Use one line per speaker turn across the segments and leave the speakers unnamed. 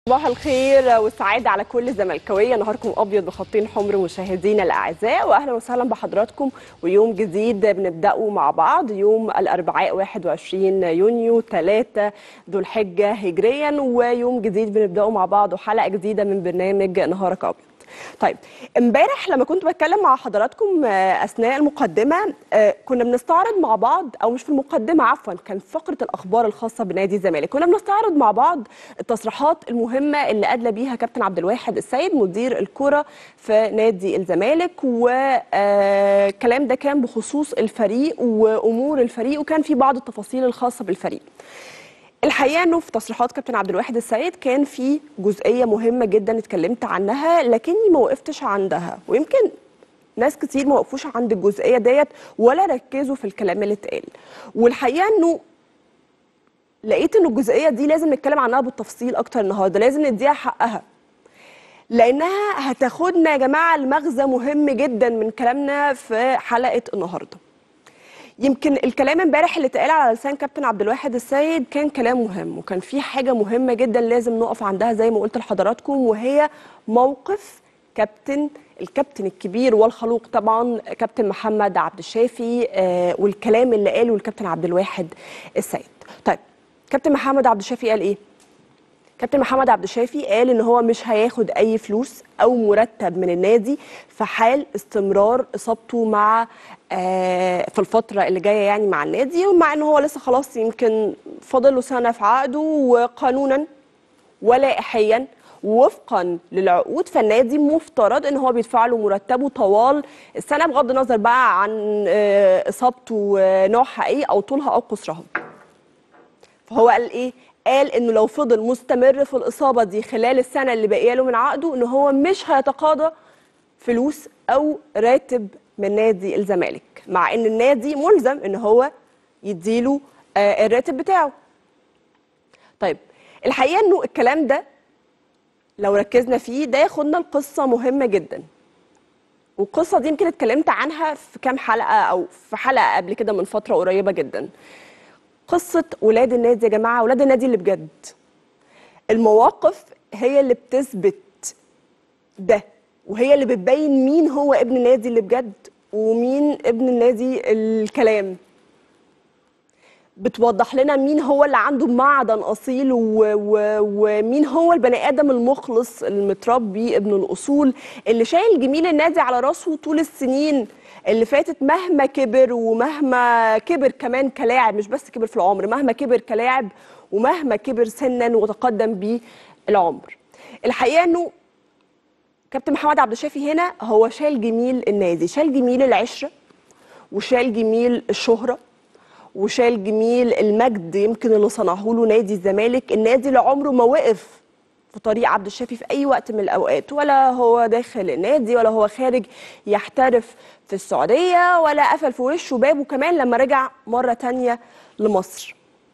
صباح الخير والسعادة على كل زملكاوية، نهاركم أبيض بخطين حمر مشاهدينا الأعزاء، وأهلا وسهلا بحضراتكم ويوم جديد بنبدأه مع بعض يوم الأربعاء 21 يونيو 3 ذو الحجة هجريا، ويوم جديد بنبدأه مع بعض وحلقة جديدة من برنامج نهارك أبيض. طيب امبارح لما كنت بتكلم مع حضراتكم اثناء المقدمه كنا بنستعرض مع بعض، او مش في المقدمه عفوا، كان في فقره الاخبار الخاصه بنادي الزمالك، كنا بنستعرض مع بعض التصريحات المهمه اللي ادلى بيها كابتن عبد الواحد السيد مدير الكره في نادي الزمالك، والكلام ده كان بخصوص الفريق وامور الفريق، وكان في بعض التفاصيل الخاصه بالفريق. الحقيقه انه في تصريحات كابتن عبد الواحد السيد كان في جزئيه مهمه جدا اتكلمت عنها، لكني ما وقفتش عندها، ويمكن ناس كتير ما وقفوش عند الجزئيه ديت ولا ركزوا في الكلام اللي اتقال. والحقيقه انه لقيت انه الجزئيه دي لازم نتكلم عنها بالتفصيل اكتر النهارده، لازم نديها حقها، لانها هتاخدنا يا جماعه لمغزى مهم جدا من كلامنا في حلقه النهارده. يمكن الكلام امبارح اللي اتقال على لسان كابتن عبد الواحد السيد كان كلام مهم، وكان في حاجه مهمه جدا لازم نقف عندها زي ما قلت لحضراتكم، وهي موقف الكابتن الكبير والخلوق طبعا كابتن محمد عبد الشافي، والكلام اللي قاله الكابتن عبد الواحد السيد. طيب كابتن محمد عبد الشافي قال ايه؟ كابتن محمد عبد الشافي قال ان هو مش هياخد اي فلوس او مرتب من النادي في حال استمرار اصابته مع في الفتره اللي جايه يعني مع النادي، ومع ان هو لسه خلاص يمكن فاضل له سنه في عقده، وقانونا ولائحيا وفقا للعقود فالنادي مفترض ان هو بيدفع له مرتبه طوال السنه، بغض النظر بقى عن اصابته نوعها ايه او طولها او قصرها. فهو قال ايه؟ قال انه لو فضل مستمر في الاصابه دي خلال السنه اللي باقيه له من عقده ان هو مش هيتقاضى فلوس او راتب من نادي الزمالك، مع ان النادي ملزم ان هو يديله الراتب بتاعه. طيب الحقيقه انه الكلام ده لو ركزنا فيه ده ياخدنا لقصه مهمه جدا، والقصه دي يمكن اتكلمت عنها في كام حلقه او في حلقه قبل كده من فتره قريبه جدا. قصة ولاد النادي يا جماعة، ولاد النادي اللي بجد. المواقف هي اللي بتثبت ده، وهي اللي بتبين مين هو ابن النادي اللي بجد ومين ابن النادي الكلام. بتوضح لنا مين هو اللي عنده معدن أصيل ومين هو البني آدم المخلص المتربي ابن الأصول اللي شايل جميل النادي على راسه طول السنين اللي فاتت، مهما كبر ومهما كبر كمان كلاعب، مش بس كبر في العمر، مهما كبر كلاعب ومهما كبر سنا وتقدم بيه العمر. الحقيقة انه كابتن محمد عبد الشافي هنا هو شايل جميل النادي، شايل جميل العشرة وشايل جميل الشهرة وشايل جميل المجد يمكن اللي صنعه له نادي الزمالك، النادي اللي عمره ما وقف في طريق عبد الشافي في اي وقت من الاوقات، ولا هو داخل النادي ولا هو خارج يحترف في السعوديه، ولا قفل في وشه بابه كمان لما رجع مره تانية لمصر.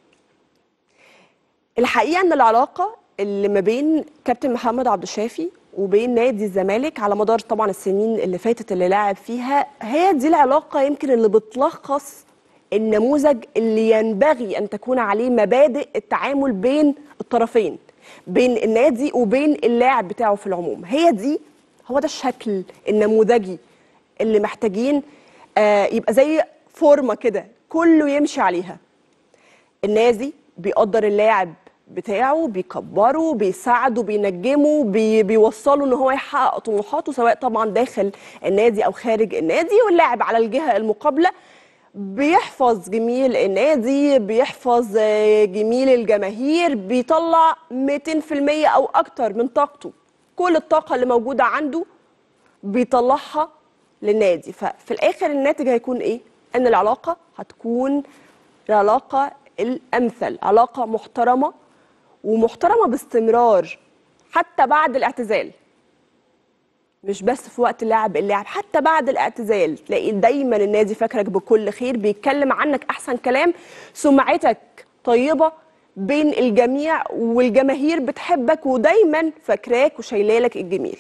الحقيقه ان العلاقه اللي ما بين كابتن محمد عبد الشافي وبين نادي الزمالك على مدار طبعا السنين اللي فاتت اللي لعب فيها، هي دي العلاقه يمكن اللي بتلخص النموذج اللي ينبغي أن تكون عليه مبادئ التعامل بين الطرفين، بين النادي وبين اللاعب بتاعه في العموم. هو ده الشكل النموذجي اللي محتاجين يبقى زي فورمة كده كله يمشي عليها. النادي بيقدر اللاعب بتاعه، بيكبره، بيساعده، بينجمه، بيوصله ان هو يحقق طموحاته سواء طبعا داخل النادي او خارج النادي، واللاعب على الجهة المقابلة بيحفظ جميل النادي، بيحفظ جميل الجماهير، بيطلع 200% أو أكتر من طاقته، كل الطاقة اللي موجودة عنده بيطلعها للنادي. ففي الآخر الناتج هيكون إيه؟ أن العلاقة هتكون العلاقة الأمثل، علاقة محترمة ومحترمة باستمرار حتى بعد الاعتزال، مش بس في وقت اللاعب حتى بعد الاعتزال تلاقي دايما النادي فاكرك بكل خير، بيتكلم عنك احسن كلام، سمعتك طيبه بين الجميع والجماهير بتحبك ودايما فاكراك وشايلالك الجميل.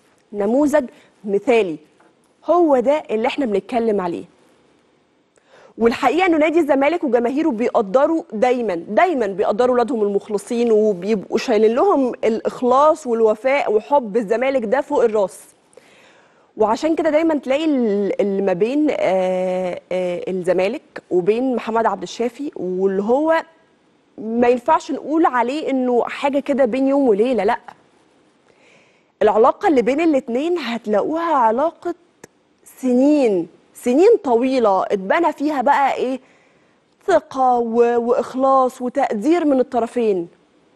نموذج مثالي، هو ده اللي احنا بنتكلم عليه. والحقيقه انه نادي الزمالك وجماهيره بيقدروا دايما بيقدروا اولادهم المخلصين، وبيبقوا شايلين لهم الاخلاص والوفاء وحب الزمالك ده فوق الراس. وعشان كده دايما تلاقي اللي ما بين الزمالك وبين محمد عبد الشافي، واللي هو ما ينفعش نقول عليه انه حاجه كده بين يوم وليله، لا. العلاقه اللي بين الاتنين هتلاقوها علاقه سنين طويله اتبنى فيها بقى ايه، ثقه واخلاص وتقدير من الطرفين.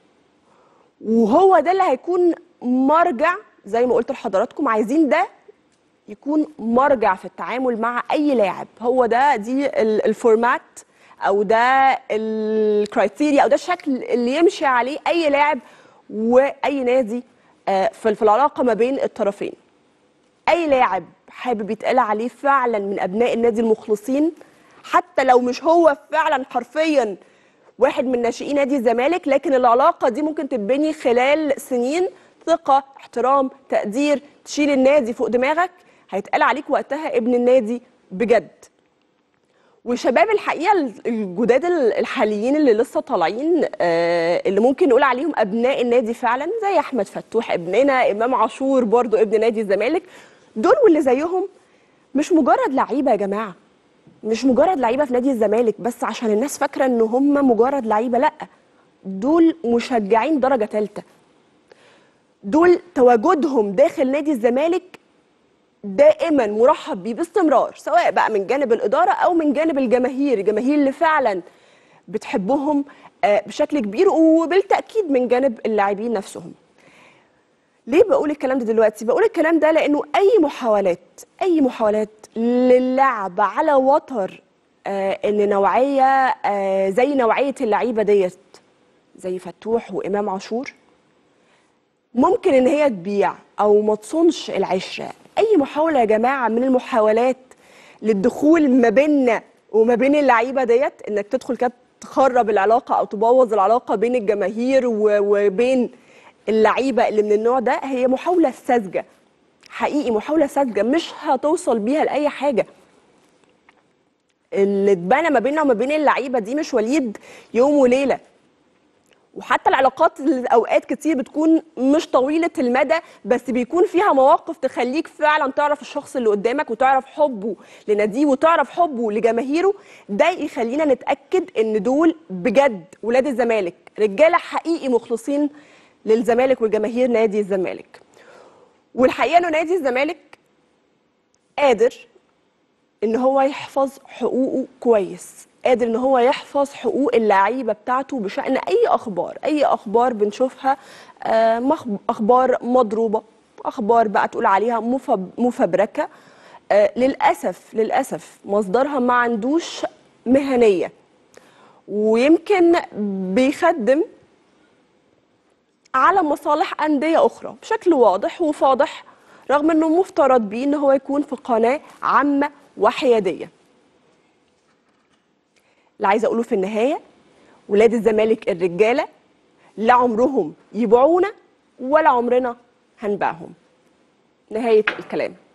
وهو ده اللي هيكون مرجع، زي ما قلت لحضراتكم عايزين ده يكون مرجع في التعامل مع اي لاعب. هو دي الفورمات، او ده الكرايتيريا، او ده الشكل اللي يمشي عليه اي لاعب واي نادي في العلاقه ما بين الطرفين. اي لاعب حابب يتقال عليه فعلا من ابناء النادي المخلصين، حتى لو مش هو فعلا حرفيا واحد من ناشئين نادي الزمالك، لكن العلاقه دي ممكن تتبني خلال سنين، ثقه، احترام، تقدير، تشيل النادي فوق دماغك، هيتقال عليك وقتها ابن النادي بجد. وشباب الحقيقه الجداد الحاليين اللي لسه طالعين، اللي ممكن نقول عليهم ابناء النادي فعلا، زي احمد فتوح ابننا، امام عاشور برضو ابن نادي الزمالك، دول واللي زيهم مش مجرد لعيبه يا جماعه، مش مجرد لعيبه في نادي الزمالك بس عشان الناس فاكره ان هم مجرد لعيبه، لا، دول مشجعين درجه ثالثه. دول تواجدهم داخل نادي الزمالك دائما مرحب بيه باستمرار، سواء بقى من جانب الاداره او من جانب الجماهير اللي فعلا بتحبهم بشكل كبير، وبالتاكيد من جانب اللاعبين نفسهم. ليه بقول الكلام ده دلوقتي؟ بقول الكلام ده لانه اي محاولات للعب على وتر ان نوعيه زي نوعيه اللعيبه ديت، زي فتوح وامام عاشور، ممكن ان هي تبيع او ما تصونش العشره. اي محاوله يا جماعه من المحاولات للدخول ما بيننا وما بين اللعيبه ديت، انك تدخل كده تخرب العلاقه او تبوظ العلاقه بين الجماهير وبين اللعيبه اللي من النوع ده، هي محاوله ساذجه، حقيقي محاوله ساذجه مش هتوصل بيها لاي حاجه. اللي اتبنى ما بيننا وما بين اللعيبه دي مش وليد يوم وليله. وحتى العلاقات اللي اوقات كتير بتكون مش طويله المدى، بس بيكون فيها مواقف تخليك فعلا تعرف الشخص اللي قدامك، وتعرف حبه لناديه، وتعرف حبه لجماهيره. ده يخلينا نتاكد ان دول بجد ولاد الزمالك، رجاله حقيقي مخلصين للزمالك وجماهير نادي الزمالك. والحقيقه انه نادي الزمالك قادر ان هو يحفظ حقوقه كويس، قادر ان هو يحفظ حقوق اللعيبه بتاعته بشان اي اخبار بنشوفها، اخبار مضروبه، اخبار بقى تقول عليها مفبركه، للاسف مصدرها ما عندوش مهنيه، ويمكن بيخدم على مصالح انديه اخرى بشكل واضح وفاضح، رغم انه مفترض بيه ان هو يكون في قناه عامه وحياديه. اللي عايزه اقوله في النهايه، ولاد الزمالك الرجاله لا عمرهم يبيعونا ولا عمرنا هنبيعهم. نهايه الكلام.